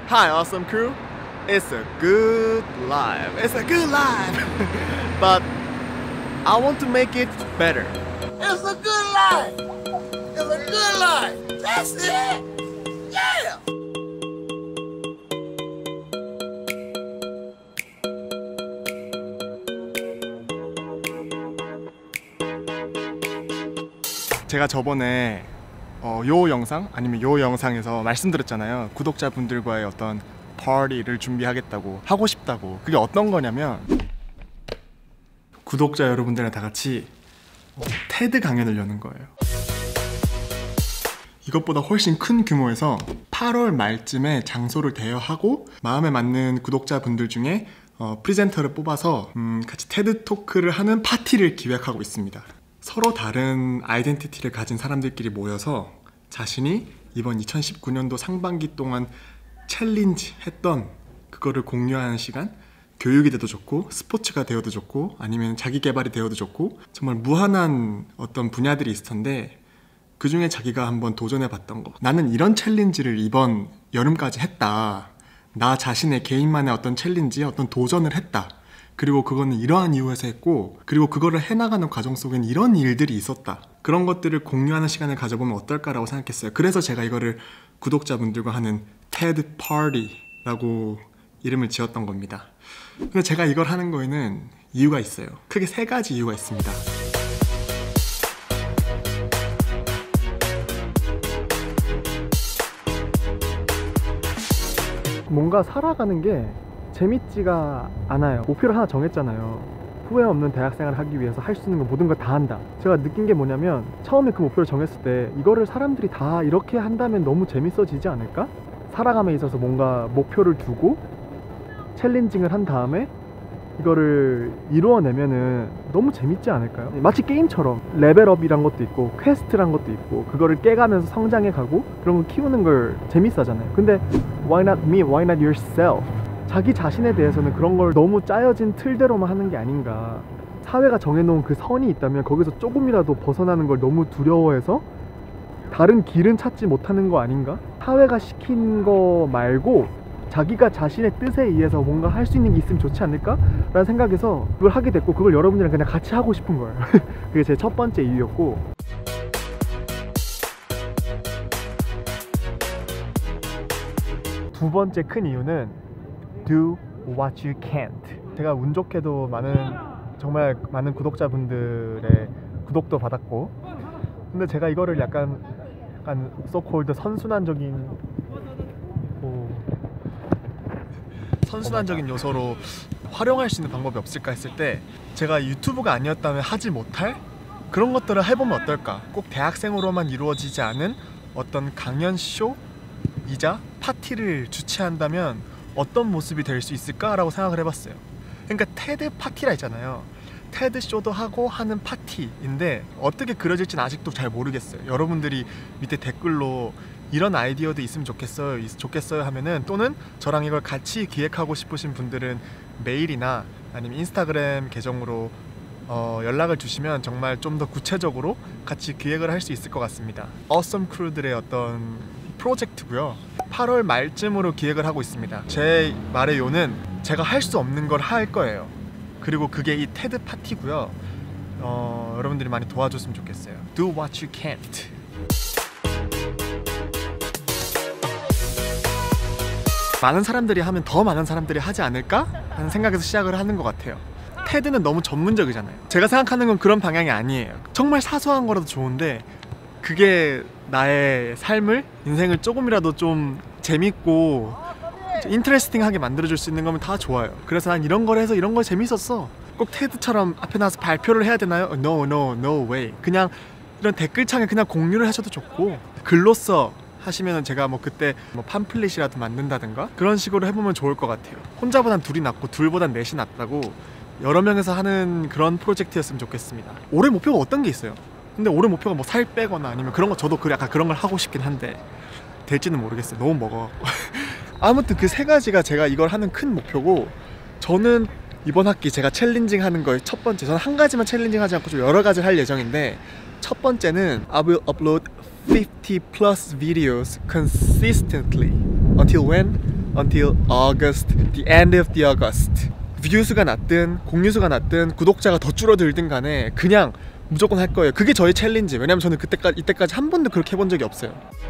Hi, awesome crew. It's a good life. It's a good life. But I want to make it better. It's a good life. It's a good life. That's it. Yeah. 제가 저번에 요 영상 아니면 요 영상에서 말씀드렸잖아요. 구독자분들과의 어떤 파티를 준비하겠다고, 하고 싶다고. 그게 어떤 거냐면 구독자 여러분들이랑 다 같이 테드 강연을 여는 거예요. 이것보다 훨씬 큰 규모에서 8월 말쯤에 장소를 대여하고 마음에 맞는 구독자분들 중에 프리젠터를 뽑아서 같이 테드 토크를 하는 파티를 기획하고 있습니다. 서로 다른 아이덴티티를 가진 사람들끼리 모여서 자신이 이번 2019년도 상반기 동안 챌린지 했던 그거를 공유하는 시간, 교육이 돼도 좋고 스포츠가 되어도 좋고 아니면 자기 개발이 되어도 좋고 정말 무한한 어떤 분야들이 있을 텐데 그 중에 자기가 한번 도전해 봤던 거, 나는 이런 챌린지를 이번 여름까지 했다, 나 자신의 개인만의 어떤 챌린지, 어떤 도전을 했다, 그리고 그거는 이러한 이유에서 했고, 그리고 그거를 해나가는 과정 속엔 이런 일들이 있었다, 그런 것들을 공유하는 시간을 가져보면 어떨까라고 생각했어요. 그래서 제가 이거를 구독자분들과 하는 테드 파티라고 이름을 지었던 겁니다. 근데 제가 이걸 하는 거에는 이유가 있어요. 크게 3가지 이유가 있습니다. 뭔가 살아가는 게 재밌지가 않아요. 목표를 하나 정했잖아요. 후회 없는 대학생활을 하기 위해서 할 수 있는 거 모든 걸 다 한다. 제가 느낀 게 뭐냐면 처음에 그 목표를 정했을 때 이거를 사람들이 다 이렇게 한다면 너무 재밌어지지 않을까? 살아감에 있어서 뭔가 목표를 두고 챌린징을 한 다음에 이거를 이루어내면은 너무 재밌지 않을까요? 마치 게임처럼 레벨업이란 것도 있고 퀘스트란 것도 있고 그거를 깨가면서 성장해가고 그런 걸 키우는 걸 재밌어 하잖아요. 근데 why not me? Why not yourself? 자기 자신에 대해서는 그런 걸 너무 짜여진 틀대로만 하는 게 아닌가. 사회가 정해놓은 그 선이 있다면 거기서 조금이라도 벗어나는 걸 너무 두려워해서 다른 길은 찾지 못하는 거 아닌가? 사회가 시킨 거 말고 자기가 자신의 뜻에 의해서 뭔가 할 수 있는 게 있으면 좋지 않을까? 라는 생각에서 그걸 하게 됐고, 그걸 여러분들이랑 그냥 같이 하고 싶은 거예요. 그게 제 첫 번째 이유였고, 두 번째 큰 이유는 Do what you can't. 제가 운 좋게도 정말 많은 구독자분들의 구독도 받았고, 근데 제가 이거를 약간 so-called 선순환적인 요소로 활용할 수 있는 방법이 없을까 했을 때, 제가 유튜브가 아니었다면 하지 못할 그런 것들을 해보면 어떨까. 꼭 대학생으로만 이루어지지 않은 어떤 강연쇼이자 파티를 주최한다면 어떤 모습이 될 수 있을까라고 생각을 해봤어요. 그러니까 테드 파티라 했잖아요. 테드 쇼도 하고 하는 파티인데 어떻게 그려질지는 아직도 잘 모르겠어요. 여러분들이 밑에 댓글로 이런 아이디어도 있으면 좋겠어요 하면은, 또는 저랑 이걸 같이 기획하고 싶으신 분들은 메일이나 아니면 인스타그램 계정으로 연락을 주시면 정말 좀 더 구체적으로 같이 기획을 할 수 있을 것 같습니다. Awesome Crew들의 어떤 프로젝트고요. 8월 말쯤으로 기획을 하고 있습니다. 제 말의 요는 제가 할 수 없는 걸 할 거예요. 그리고 그게 이 테드 파티고요. 여러분들이 많이 도와줬으면 좋겠어요. Do what you can't. 많은 사람들이 하면 더 많은 사람들이 하지 않을까? 하는 생각에서 시작을 하는 것 같아요. 테드는 너무 전문적이잖아요. 제가 생각하는 건 그런 방향이 아니에요. 정말 사소한 거라도 좋은데 그게 나의 인생을 조금이라도 좀 재밌고 인터레스팅하게 만들어줄 수 있는 거면 다 좋아요. 그래서 난 이런 걸 해서 이런 거 재밌었어. 꼭 테드처럼 앞에 나와서 발표를 해야 되나요? No way. 그냥 이런 댓글창에 그냥 공유를 하셔도 좋고, 글로써 하시면은 제가 그때 팜플릿이라도 만든다든가 그런 식으로 해보면 좋을 것 같아요. 혼자보단 둘이 낫고 둘보단 넷이 낫다고 여러 명에서 하는 그런 프로젝트였으면 좋겠습니다. 올해 목표가 어떤 게 있어요? 근데 올해 목표가 살 빼거나 아니면 그런 거, 저도 약간 그런 걸 하고 싶긴 한데 될지는 모르겠어요. 너무 먹어. 아무튼 그 3가지가 제가 이걸 하는 큰 목표고, 저는 이번 학기 제가 챌린징 하는 거의 첫 번째, 저는 한 가지만 챌린징 하지 않고 좀 여러 가지를 할 예정인데, 첫 번째는 I will upload 50 plus videos consistently until when? until August, the end of the August. 뷰수가 낮든 공유수가 낮든 구독자가 더 줄어들든 간에 그냥 무조건 할 거예요. 그게 저의 챌린지. 왜냐면 저는 이때까지 한 번도 그렇게 해본 적이 없어요.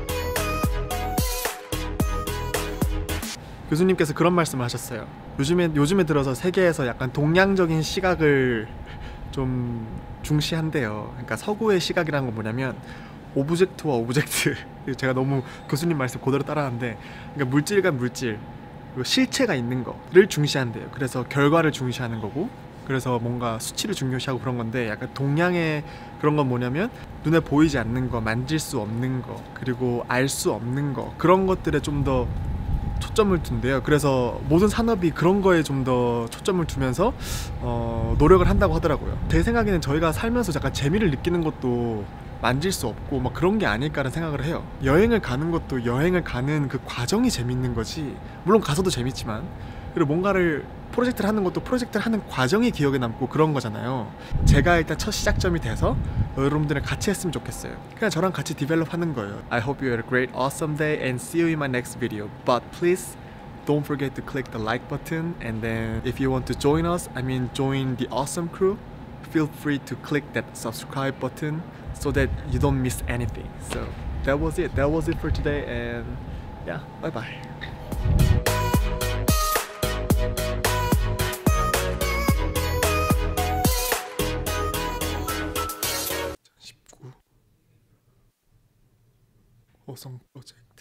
교수님께서 그런 말씀을 하셨어요. 요즘에 들어서 세계에서 약간 동양적인 시각을 좀 중시한대요. 그러니까 서구의 시각이라는 건 뭐냐면 오브젝트와 오브젝트. 제가 너무 교수님 말씀 그대로 따라하는데, 그러니까 물질과 물질, 그리고 실체가 있는 거를 중시한대요. 그래서 결과를 중시하는 거고, 그래서 뭔가 수치를 중요시하고 그런 건데, 약간 동양의 그런 건 뭐냐면 눈에 보이지 않는 거, 만질 수 없는 거, 그리고 알 수 없는 거, 그런 것들에 좀 더 초점을 둔대요. 그래서 모든 산업이 그런 거에 좀 더 초점을 두면서 노력을 한다고 하더라고요. 제 생각에는 저희가 살면서 약간 재미를 느끼는 것도 만질 수 없고 막 그런 게 아닐까라는 생각을 해요. 여행을 가는 것도 여행을 가는 그 과정이 재밌는 거지, 물론 가서도 재밌지만, 그리고 뭔가를 프로젝트를 하는 것도 프로젝트를 하는 과정이 기억에 남고 그런 거잖아요. 제가 일단 첫 시작점이 돼서 여러분들은 같이 했으면 좋겠어요. 그냥 저랑 같이 디벨롭 하는 거예요. I hope you had a great awesome day and see you in my next video. But please don't forget to click the like button, and then if you want to join us, join the awesome crew, feel free to click that subscribe button so that you don't miss anything. So that was it for today, and yeah, bye bye. 호성 프로젝트